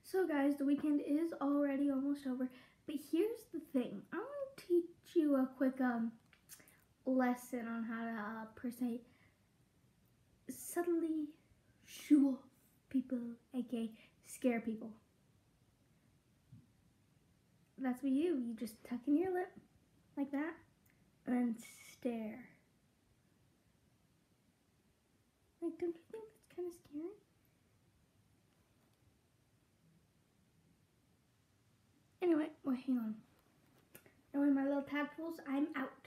So guys, the weekend is already almost over, but here's the thing. I want to teach you a quick lesson on how to, per se, subtly shoo off people, aka scare people. That's what you just tuck in your lip, like that, and then stare. Like, don't you think that's kind of scary? Anyway, well, hang on. Anyway, my little tadpoles, I'm out.